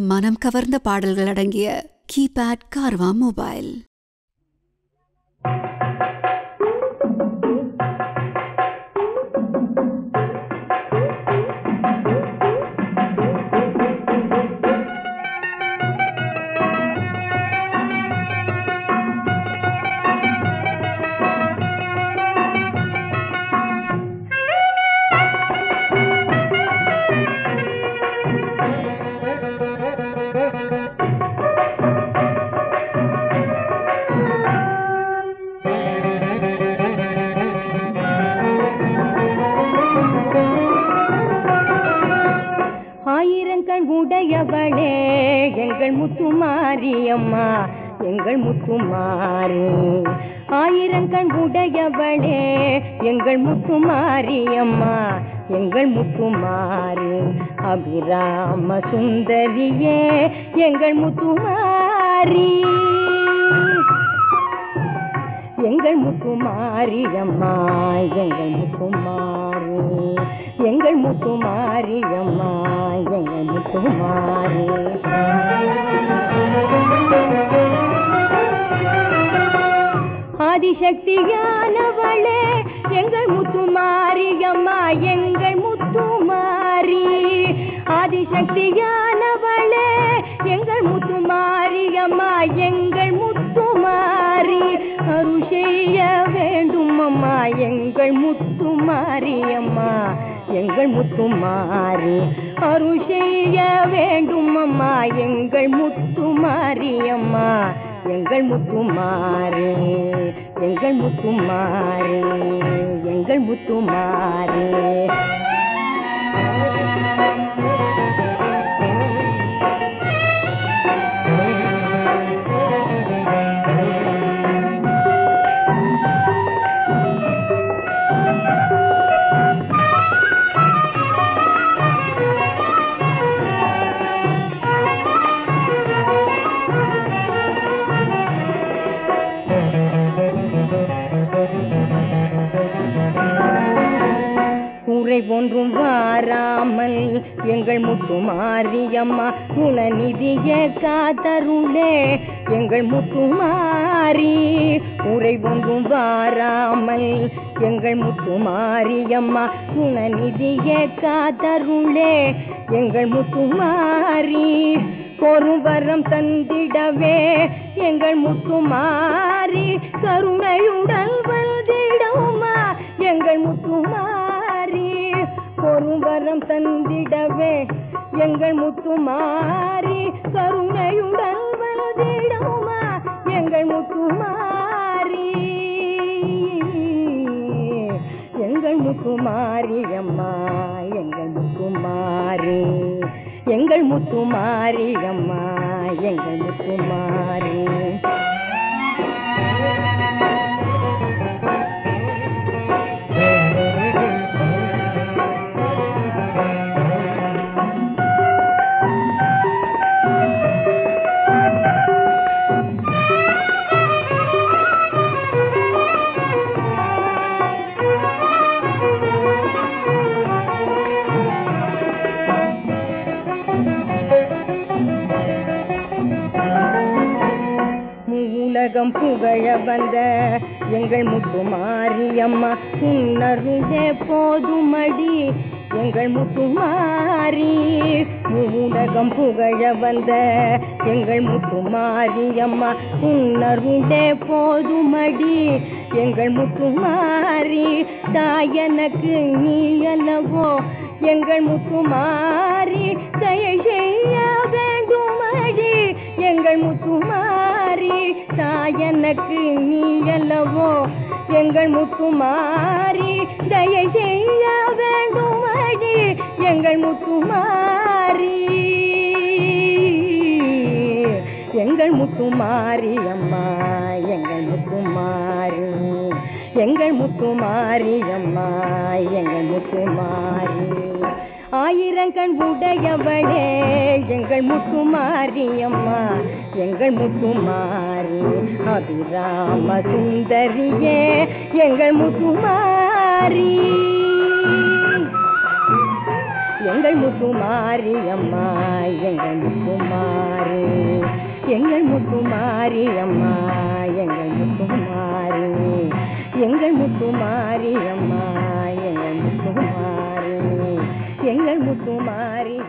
மனம் கவர்ந்த பாடல்கள் அடங்கிய கீபேட் கார்வா மொபைல். ஆயிரங்கள் உடையவளே எங்கள் முத்துமாரியம்மா, எங்கள் முத்துமாரி. ஆயிரங்கள் உடையவளே எங்கள் முத்துமாரியம்மா, எங்கள் முத்துமாரி. அபிராம சுந்தரியே எங்கள் முத்துமாரி, எங்கள் முத்துமாரியம்மா, எங்கள் முத்துமாரி, எங்கள் முத்துமாரியம்மா, எங்கள் முத்துமாரி. ஆதிசக்தியானவளே எங்கள் முத்துமாரியம்மா, எங்கள் முத்துமாரி. ஆதிசக்தியானவளே எங்கள் முத்துமாரியம்மா, எங்கள் முத்துமாரி. அருள் செய்ய வேண்டும் அம்மா எங்கள் முத்துமாரியம்மா, எங்கள் முத்துமாரி. அருள் செய்ய வேண்டும் அம்மா எங்கள் முத்துமாரியம்மா, எங்கள் முத்துமாரி, எங்கள் முத்துமாரி, எங்கள் முத்துமாரி. குறை ஒன்றும் வாராமல் எங்கள் முத்துமாரியம்மா, குணநிதியே காத்தருளே எங்கள் முத்துமாரி. குறை ஒன்றும் வாராமல் எங்கள் முத்துமாரியம்மா, குணநிதியே காத்தருளே எங்கள் முத்துமாரி. பொறுவரம் தந்திடவே எங்கள் முத்துமாரி, கருணையுடன் வந்திடவுமா எங்கள் முத்துமாரி. பொறுவரம் தந்திடவே எங்கள் முத்துமாரி, கருணையுடன் வந்திடவுமா எங்கள் முத்துமாரி. எங்கள் முத்துமாரியம்மா, எங்கள் முத்துமாரி, எங்கள் முத்துமாரியம்மா, எங்கள் முத்துமாரி. உலகம் புகழ வந்த எங்கள் முத்துமாரியம்மா, உன்னருளே போதுமடி எங்கள் முத்துமாரி. உலகம் புகழ வந்த எங்கள் முத்துமாரியம்மா, உன்னருளே போதுமடி எங்கள் முத்துமாரி. தாயனக்கு நீ அல்லவோ எங்கள் முத்துமாரி, தயை செய்ய வேண்டுமடி எங்கள் முத்துமாரி. தாயனக்கு நீ அல்லவோ எங்கள் முத்துமாரி, தயை செய்ய வேண்டுமடி எங்கள் முத்துமாரி. எங்கள் முத்துமாரியம்மா, எங்கள் முத்துமாரி, எங்கள் முத்துமாரியம்மா, எங்கள் முத்துமாரி. ஆயிரங்கள் உடையவளே எங்கள் முத்துமாரியம்மா, எங்கள் முத்துமாரி. அபிராம சுந்தரியே எங்கள் முத்துமாரி. எங்கள் முத்துமாரி அம்மா எங்கள் முத்துமாரி எங்கள் முத்துமாரி அம்மா எங்கள் முத்துமாரி எங்கள் முத்துமாரி அம்மா எங்கள் முத்துமாரி எங்கள் முத்துமாரி